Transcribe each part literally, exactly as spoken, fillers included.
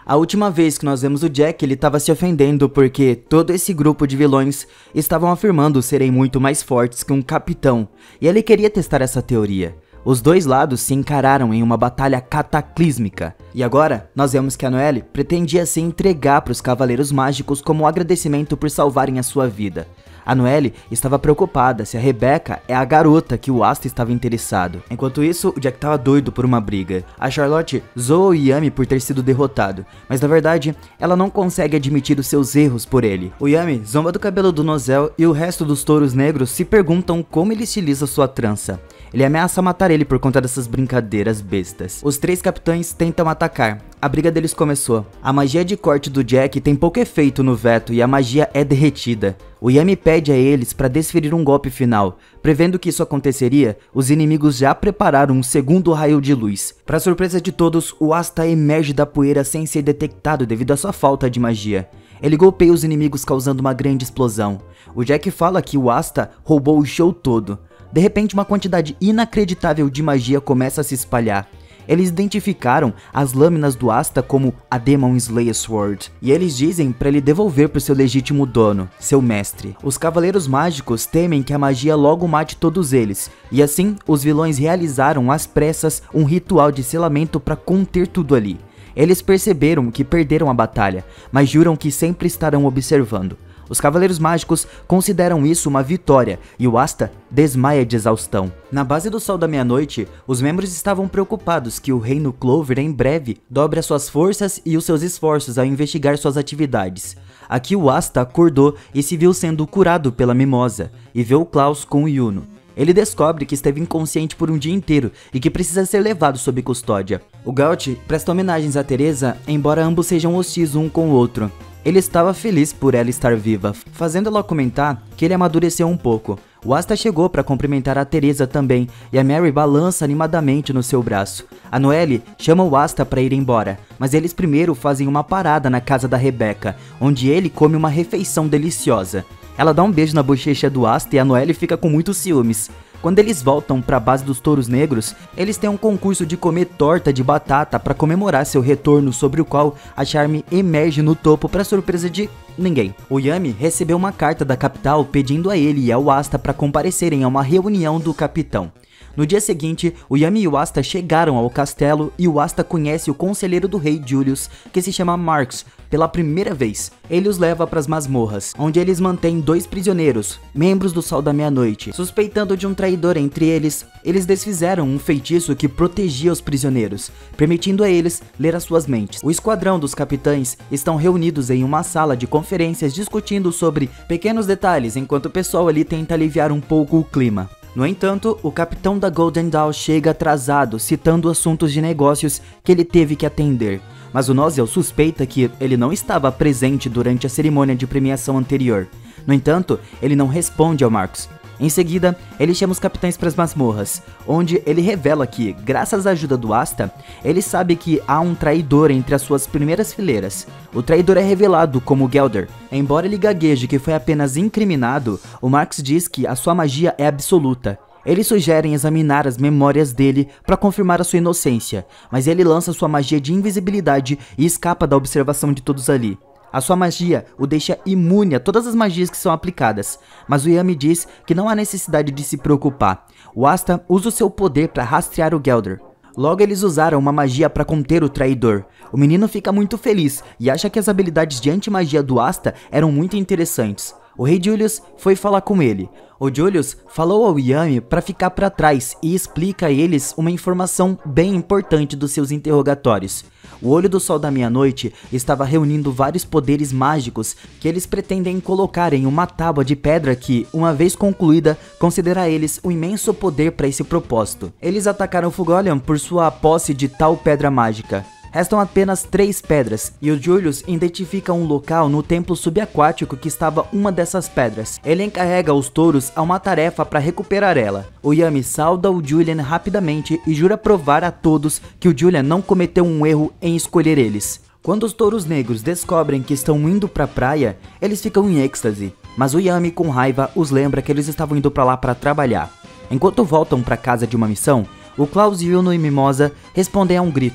A última vez que nós vemos o Jack, ele estava se ofendendo porque todo esse grupo de vilões estavam afirmando serem muito mais fortes que um capitão, e ele queria testar essa teoria. Os dois lados se encararam em uma batalha cataclísmica, e agora nós vemos que a Noelle pretendia se entregar para os Cavaleiros Mágicos como agradecimento por salvarem a sua vida. A Noelle estava preocupada se a Rebecca é a garota que o Asta estava interessado. Enquanto isso, o Jack estava doido por uma briga. A Charlotte zoa o Yami por ter sido derrotado, mas na verdade, ela não consegue admitir os seus erros por ele. O Yami zomba do cabelo do Nozel e o resto dos touros negros se perguntam como ele estiliza sua trança. Ele ameaça matar ele por conta dessas brincadeiras bestas. Os três capitães tentam atacar. A briga deles começou. A magia de corte do Jack tem pouco efeito no veto e a magia é derretida. O Yami pede a eles para desferir um golpe final. Prevendo que isso aconteceria, os inimigos já prepararam um segundo raio de luz. Para surpresa de todos, o Asta emerge da poeira sem ser detectado devido à sua falta de magia. Ele golpeia os inimigos causando uma grande explosão. O Jack fala que o Asta roubou o show todo. De repente, uma quantidade inacreditável de magia começa a se espalhar. Eles identificaram as lâminas do Asta como a Demon Slayer Sword, e eles dizem para ele devolver para o seu legítimo dono, seu mestre. Os Cavaleiros Mágicos temem que a magia logo mate todos eles, e assim os vilões realizaram às pressas um ritual de selamento para conter tudo ali. Eles perceberam que perderam a batalha, mas juram que sempre estarão observando. Os Cavaleiros Mágicos consideram isso uma vitória e o Asta desmaia de exaustão. Na base do Sol da Meia-Noite, os membros estavam preocupados que o Reino Clover em breve dobre as suas forças e os seus esforços ao investigar suas atividades. Aqui o Asta acordou e se viu sendo curado pela Mimosa e vê o Klaus com o Yuno. Ele descobre que esteve inconsciente por um dia inteiro e que precisa ser levado sob custódia. O Gaut presta homenagens a Teresa, embora ambos sejam hostis um com o outro. Ele estava feliz por ela estar viva, fazendo ela comentar que ele amadureceu um pouco. O Asta chegou para cumprimentar a Teresa também, e a Mary balança animadamente no seu braço. A Noelle chama o Asta para ir embora, mas eles primeiro fazem uma parada na casa da Rebecca, onde ele come uma refeição deliciosa. Ela dá um beijo na bochecha do Asta e a Noelle fica com muitos ciúmes. Quando eles voltam para a base dos Touros Negros, eles têm um concurso de comer torta de batata para comemorar seu retorno, sobre o qual a Charme emerge no topo para surpresa de ninguém. O Yami recebeu uma carta da capital pedindo a ele e ao Asta para comparecerem a uma reunião do capitão. No dia seguinte, o Yami e o Asta chegaram ao castelo e o Asta conhece o conselheiro do rei Julius, que se chama Marx, pela primeira vez. Ele os leva para as masmorras, onde eles mantêm dois prisioneiros, membros do Sol da Meia-Noite. Suspeitando de um traidor entre eles, eles desfizeram um feitiço que protegia os prisioneiros, permitindo a eles ler as suas mentes. O esquadrão dos capitães estão reunidos em uma sala de conferências discutindo sobre pequenos detalhes, enquanto o pessoal ali tenta aliviar um pouco o clima. No entanto, o capitão da Golden Dawn chega atrasado, citando assuntos de negócios que ele teve que atender. Mas o Nozel suspeita que ele não estava presente durante a cerimônia de premiação anterior. No entanto, ele não responde ao Marcos. Em seguida, ele chama os capitães para as masmorras, onde ele revela que, graças à ajuda do Asta, ele sabe que há um traidor entre as suas primeiras fileiras. O traidor é revelado como Gelder. Embora ele gagueje que foi apenas incriminado, o Marx diz que a sua magia é absoluta. Eles sugerem examinar as memórias dele para confirmar a sua inocência, mas ele lança sua magia de invisibilidade e escapa da observação de todos ali. A sua magia o deixa imune a todas as magias que são aplicadas, mas o Yami diz que não há necessidade de se preocupar. O Asta usa o seu poder para rastrear o Gelder. Logo eles usaram uma magia para conter o traidor. O menino fica muito feliz e acha que as habilidades de anti-magia do Asta eram muito interessantes. O rei Julius foi falar com ele. O Julius falou ao Yami para ficar para trás e explica a eles uma informação bem importante dos seus interrogatórios. O Olho do Sol da Meia-Noite estava reunindo vários poderes mágicos que eles pretendem colocar em uma tábua de pedra que, uma vez concluída, considera eles um imenso poder para esse propósito. Eles atacaram Fugolian por sua posse de tal pedra mágica. Restam apenas três pedras, e o Julius identifica um local no templo subaquático que estava uma dessas pedras. Ele encarrega os touros a uma tarefa para recuperar ela. O Yami sauda o Julian rapidamente e jura provar a todos que o Julian não cometeu um erro em escolher eles. Quando os touros negros descobrem que estão indo para a praia, eles ficam em êxtase, mas o Yami, com raiva, os lembra que eles estavam indo para lá para trabalhar. Enquanto voltam para casa de uma missão, o Klaus, Yuno e Mimosa respondem a um grito.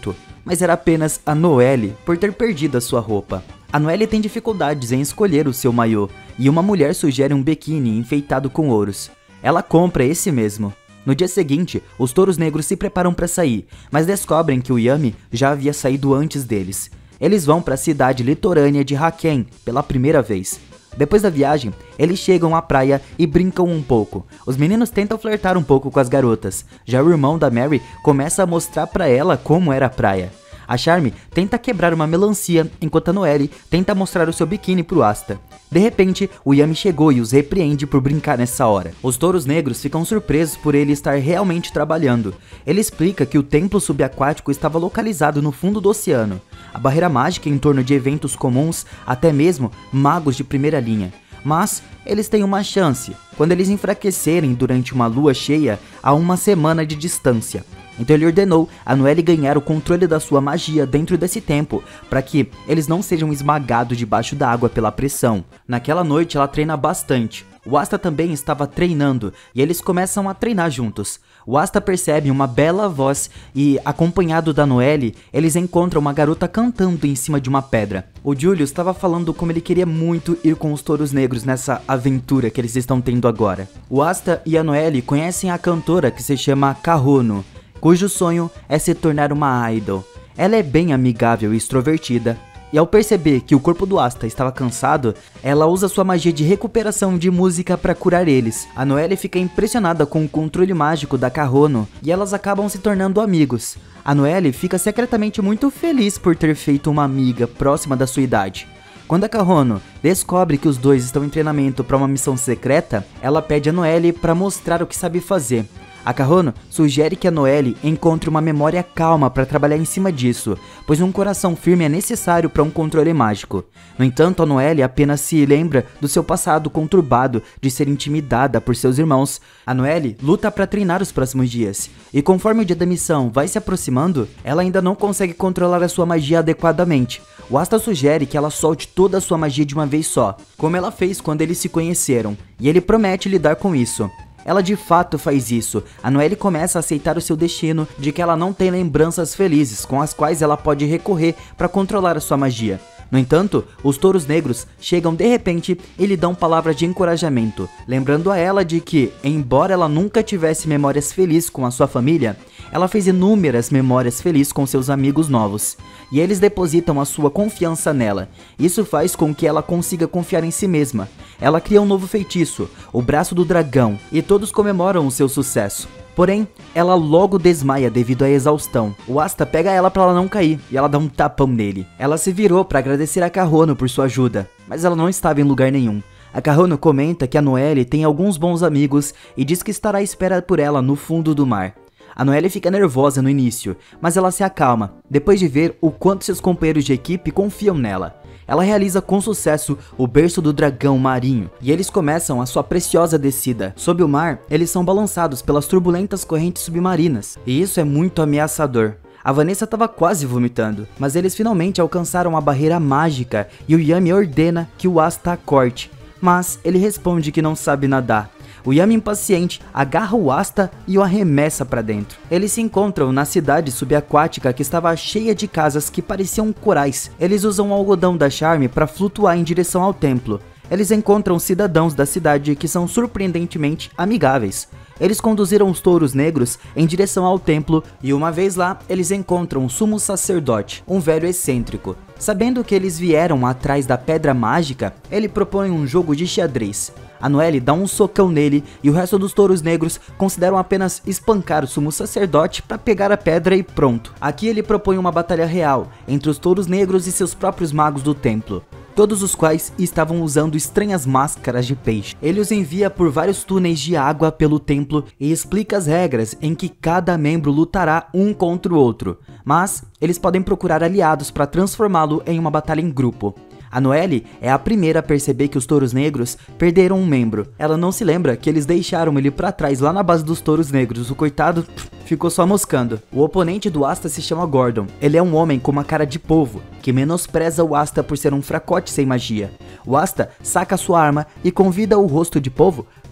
mas era apenas a Noelle por ter perdido a sua roupa. A Noelle tem dificuldades em escolher o seu maiô, e uma mulher sugere um biquíni enfeitado com ouros. Ela compra esse mesmo. No dia seguinte, os touros negros se preparam para sair, mas descobrem que o Yami já havia saído antes deles. Eles vão para a cidade litorânea de Haken pela primeira vez. Depois da viagem, eles chegam à praia e brincam um pouco. Os meninos tentam flertar um pouco com as garotas. Já o irmão da Mary começa a mostrar para ela como era a praia. A Charmy tenta quebrar uma melancia, enquanto a Noelle tenta mostrar o seu biquíni pro Asta. De repente, o Yami chegou e os repreende por brincar nessa hora. Os touros negros ficam surpresos por ele estar realmente trabalhando. Ele explica que o templo subaquático estava localizado no fundo do oceano. A barreira mágica em torno de eventos comuns, até mesmo magos de primeira linha. Mas eles têm uma chance, quando eles enfraquecerem durante uma lua cheia a uma semana de distância. Então ele ordenou a Noelle ganhar o controle da sua magia dentro desse tempo, para que eles não sejam esmagados debaixo da água pela pressão. Naquela noite ela treina bastante. O Asta também estava treinando, e eles começam a treinar juntos. O Asta percebe uma bela voz e, acompanhado da Noelle, eles encontram uma garota cantando em cima de uma pedra. O Julius estava falando como ele queria muito ir com os touros negros nessa aventura que eles estão tendo agora. O Asta e a Noelle conhecem a cantora que se chama Kahono, cujo sonho é se tornar uma idol. Ela é bem amigável e extrovertida, e ao perceber que o corpo do Asta estava cansado, ela usa sua magia de recuperação de música para curar eles. A Noelle fica impressionada com o controle mágico da Kahono, e elas acabam se tornando amigos. A Noelle fica secretamente muito feliz por ter feito uma amiga próxima da sua idade. Quando a Kahono descobre que os dois estão em treinamento para uma missão secreta, ela pede a Noelle para mostrar o que sabe fazer. A Kahono sugere que a Noelle encontre uma memória calma para trabalhar em cima disso, pois um coração firme é necessário para um controle mágico. No entanto, a Noelle apenas se lembra do seu passado conturbado de ser intimidada por seus irmãos. A Noelle luta para treinar os próximos dias, e conforme o dia da missão vai se aproximando, ela ainda não consegue controlar a sua magia adequadamente. O Asta sugere que ela solte toda a sua magia de uma vez só, como ela fez quando eles se conheceram, e ele promete lidar com isso. Ela de fato faz isso. A Noelle começa a aceitar o seu destino de que ela não tem lembranças felizes com as quais ela pode recorrer para controlar a sua magia. No entanto, os touros negros chegam de repente e lhe dão palavras de encorajamento, lembrando a ela de que, embora ela nunca tivesse memórias felizes com a sua família, ela fez inúmeras memórias felizes com seus amigos novos, e eles depositam a sua confiança nela. Isso faz com que ela consiga confiar em si mesma. Ela cria um novo feitiço, o Braço do Dragão, e todos comemoram o seu sucesso. Porém, ela logo desmaia devido à exaustão. O Asta pega ela pra ela não cair, e ela dá um tapão nele. Ela se virou pra agradecer a Kahono por sua ajuda, mas ela não estava em lugar nenhum. A Kahono comenta que a Noelle tem alguns bons amigos e diz que estará à espera por ela no fundo do mar. A Noelle fica nervosa no início, mas ela se acalma, depois de ver o quanto seus companheiros de equipe confiam nela. Ela realiza com sucesso o Berço do Dragão Marinho, e eles começam a sua preciosa descida. Sob o mar, eles são balançados pelas turbulentas correntes submarinas, e isso é muito ameaçador. A Vanessa estava quase vomitando, mas eles finalmente alcançaram a barreira mágica e o Yami ordena que o Asta a corte, mas ele responde que não sabe nadar. O Yami, impaciente, agarra o Asta e o arremessa para dentro. Eles se encontram na cidade subaquática que estava cheia de casas que pareciam corais. Eles usam o algodão da Charmy para flutuar em direção ao templo. Eles encontram cidadãos da cidade que são surpreendentemente amigáveis. Eles conduziram os touros negros em direção ao templo e uma vez lá, eles encontram o sumo sacerdote, um velho excêntrico. Sabendo que eles vieram atrás da pedra mágica, ele propõe um jogo de xadrez. A Noelle dá um socão nele e o resto dos touros negros consideram apenas espancar o sumo sacerdote para pegar a pedra e pronto. Aqui ele propõe uma batalha real entre os touros negros e seus próprios magos do templo, todos os quais estavam usando estranhas máscaras de peixe. Ele os envia por vários túneis de água pelo templo e explica as regras em que cada membro lutará um contra o outro, mas eles podem procurar aliados para transformá-lo em uma batalha em grupo. A Noelle é a primeira a perceber que os touros negros perderam um membro. Ela não se lembra que eles deixaram ele pra trás lá na base dos touros negros. O coitado pff, ficou só moscando. O oponente do Asta se chama Gordon. Ele é um homem com uma cara de polvo, que menospreza o Asta por ser um fracote sem magia. O Asta saca sua arma e convida o rosto de polvo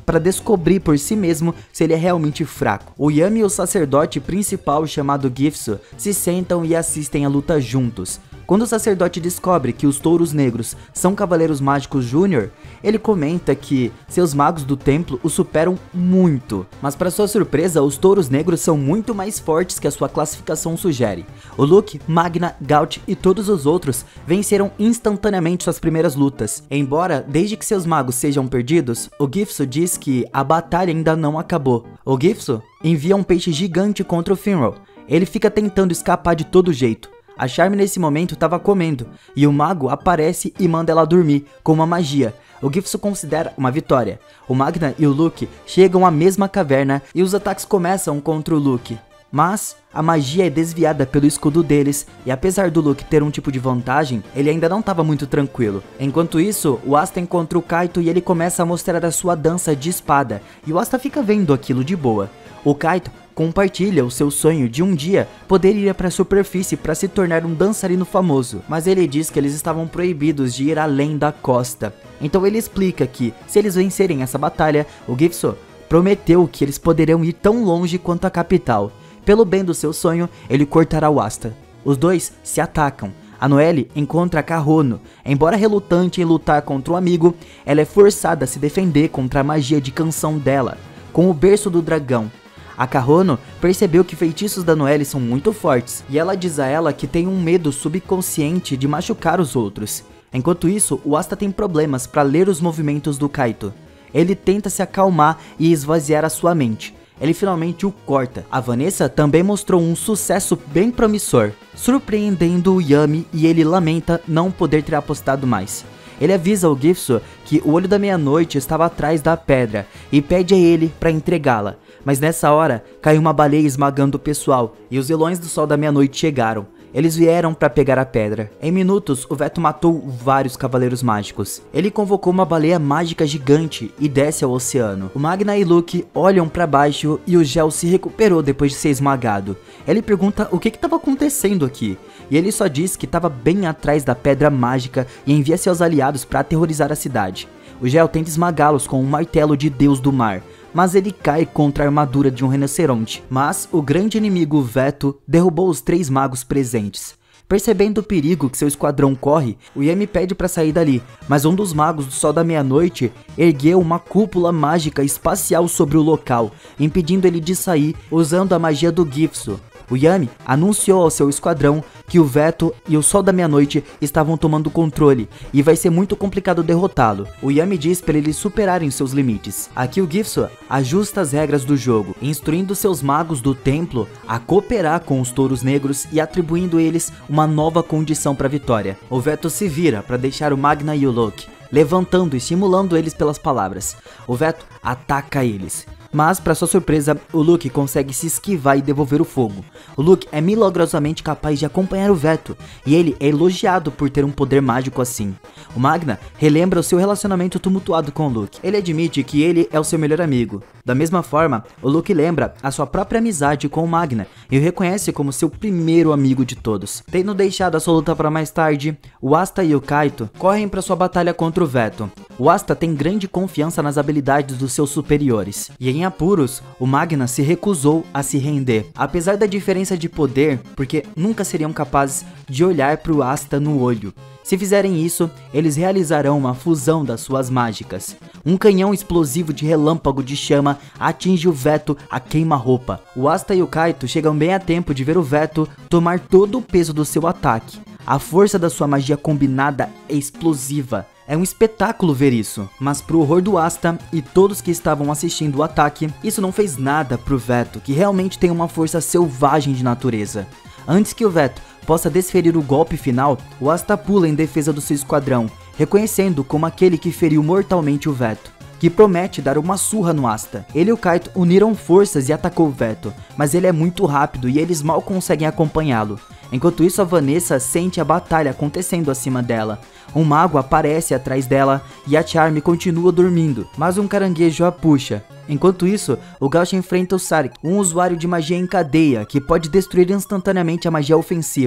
para descobrir por si mesmo se ele é realmente fraco. O Yami e o sacerdote principal chamado Gifso se sentam e assistem a luta juntos. Quando o sacerdote descobre que os touros negros são cavaleiros mágicos júnior, ele comenta que seus magos do templo o superam muito. Mas para sua surpresa, os touros negros são muito mais fortes que a sua classificação sugere. O Luke, Magna, Gaut e todos os outros venceram instantaneamente suas primeiras lutas. Embora, desde que seus magos sejam perdidos, o Gifso diz que a batalha ainda não acabou. O Gifso envia um peixe gigante contra o Finral. Ele fica tentando escapar de todo jeito. A Charme nesse momento estava comendo, e o mago aparece e manda ela dormir, com uma magia. O Gifso considera uma vitória. O Magna e o Luke chegam à mesma caverna e os ataques começam contra o Luke. Mas a magia é desviada pelo escudo deles, e apesar do Luke ter um tipo de vantagem, ele ainda não estava muito tranquilo. Enquanto isso, o Asta encontra o Kaito e ele começa a mostrar a sua dança de espada, e o Asta fica vendo aquilo de boa. O Kaito compartilha o seu sonho de um dia poder ir para a superfície para se tornar um dançarino famoso, mas ele diz que eles estavam proibidos de ir além da costa. Então ele explica que, se eles vencerem essa batalha, o Gifso prometeu que eles poderiam ir tão longe quanto a capital. Pelo bem do seu sonho, ele cortará o Asta. Os dois se atacam. A Noelle encontra a Carrono. Embora relutante em lutar contra o amigo, ela é forçada a se defender contra a magia de canção dela, com o berço do dragão. A Carrono percebeu que feitiços da Noelle são muito fortes, e ela diz a ela que tem um medo subconsciente de machucar os outros. Enquanto isso, o Asta tem problemas para ler os movimentos do Kaito. Ele tenta se acalmar e esvaziar a sua mente. Ele finalmente o corta. A Vanessa também mostrou um sucesso bem promissor, surpreendendo o Yami, e ele lamenta não poder ter apostado mais. Ele avisa ao Gifso que o Olho da Meia-Noite estava atrás da pedra e pede a ele para entregá-la. Mas nessa hora, caiu uma baleia esmagando o pessoal e os Elões do Sol da Meia-Noite chegaram. Eles vieram para pegar a pedra. Em minutos, o Veto matou vários cavaleiros mágicos. Ele convocou uma baleia mágica gigante e desce ao oceano. O Magna e Luke olham para baixo e o Gel se recuperou depois de ser esmagado. Ele pergunta o que estava acontecendo aqui, e ele só diz que estava bem atrás da pedra mágica e envia seus aliados para aterrorizar a cidade. O Gel tenta esmagá-los com um martelo de Deus do Mar, mas ele cai contra a armadura de um rinoceronte. Mas o grande inimigo Veto derrubou os três magos presentes. Percebendo o perigo que seu esquadrão corre, o Yami pede para sair dali, mas um dos magos do Sol da Meia-Noite ergueu uma cúpula mágica espacial sobre o local, impedindo ele de sair usando a magia do Gifso. O Yami anunciou ao seu esquadrão que o Veto e o Sol da Meia-Noite estavam tomando o controle e vai ser muito complicado derrotá-lo. O Yami diz para eles superarem seus limites. Aqui o Gifso ajusta as regras do jogo, instruindo seus magos do templo a cooperar com os touros negros e atribuindo a eles uma nova condição para a vitória. O Veto se vira para deixar o Magna e o Luke, levantando e estimulando eles pelas palavras. O Veto ataca eles. Mas, para sua surpresa, o Luke consegue se esquivar e devolver o fogo. O Luke é milagrosamente capaz de acompanhar o Veto, e ele é elogiado por ter um poder mágico assim. O Magna relembra o seu relacionamento tumultuado com o Luke. Ele admite que ele é o seu melhor amigo. Da mesma forma, o Luke lembra a sua própria amizade com o Magna e o reconhece como seu primeiro amigo de todos. Tendo deixado a sua luta para mais tarde, o Asta e o Kaito correm para sua batalha contra o Veto. O Asta tem grande confiança nas habilidades dos seus superiores, e em apuros, o Magna se recusou a se render, apesar da diferença de poder, porque nunca seriam capazes de olhar para o Asta no olho. Se fizerem isso, eles realizarão uma fusão das suas mágicas. Um canhão explosivo de relâmpago de chama atinge o Veto a queima-roupa. O Asta e o Kaito chegam bem a tempo de ver o Veto tomar todo o peso do seu ataque. A força da sua magia combinada é explosiva. É um espetáculo ver isso, mas pro horror do Asta e todos que estavam assistindo o ataque, isso não fez nada pro Veto, que realmente tem uma força selvagem de natureza. Antes que o Veto possa desferir o golpe final, o Asta pula em defesa do seu esquadrão, reconhecendo como aquele que feriu mortalmente o Veto, que promete dar uma surra no Asta. Ele e o Kaito uniram forças e atacou o Veto, mas ele é muito rápido e eles mal conseguem acompanhá-lo. Enquanto isso, a Vanessa sente a batalha acontecendo acima dela. Um mago aparece atrás dela e a Charme continua dormindo, mas um caranguejo a puxa. Enquanto isso, o Gaut enfrenta o Sarik, um usuário de magia em cadeia que pode destruir instantaneamente a magia ofensiva.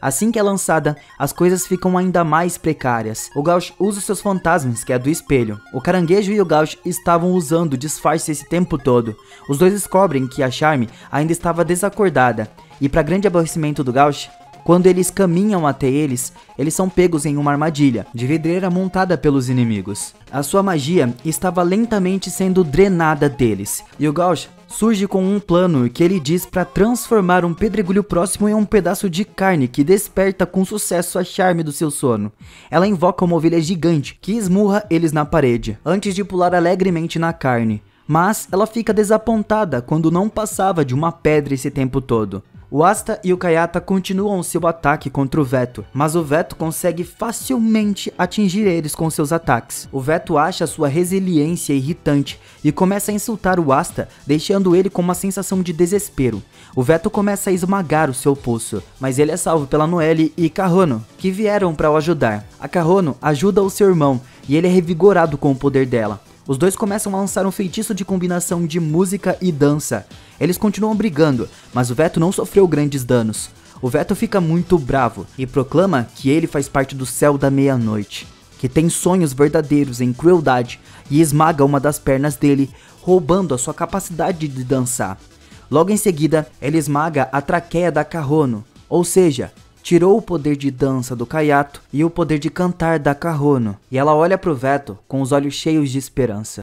Assim que é lançada, as coisas ficam ainda mais precárias. O Gauch usa os seus fantasmas, que é do espelho. O Caranguejo e o Gauch estavam usando disfarce esse tempo todo. Os dois descobrem que a Charme ainda estava desacordada, e para grande aborrecimento do Gauch, quando eles caminham até eles, eles são pegos em uma armadilha de vidreira montada pelos inimigos. A sua magia estava lentamente sendo drenada deles, e o Gauch surge com um plano que ele diz para transformar um pedregulho próximo em um pedaço de carne que desperta com sucesso a Charme do seu sono. Ela invoca uma ovelha gigante que esmurra eles na parede, antes de pular alegremente na carne. Mas ela fica desapontada quando não passava de uma pedra esse tempo todo. O Asta e o Kayata continuam seu ataque contra o Veto, mas o Veto consegue facilmente atingir eles com seus ataques. O Veto acha sua resiliência irritante e começa a insultar o Asta, deixando ele com uma sensação de desespero. O Veto começa a esmagar o seu pulso, mas ele é salvo pela Noelle e Kahono, que vieram para o ajudar. A Kahono ajuda o seu irmão e ele é revigorado com o poder dela. Os dois começam a lançar um feitiço de combinação de música e dança. Eles continuam brigando, mas o Veto não sofreu grandes danos. O Veto fica muito bravo e proclama que ele faz parte do céu da meia-noite, que tem sonhos verdadeiros em crueldade, e esmaga uma das pernas dele, roubando a sua capacidade de dançar. Logo em seguida, ele esmaga a traqueia da Kahono, ou seja, tirou o poder de dança do Kayato e o poder de cantar da Kahono, e ela olha pro Veto com os olhos cheios de esperança.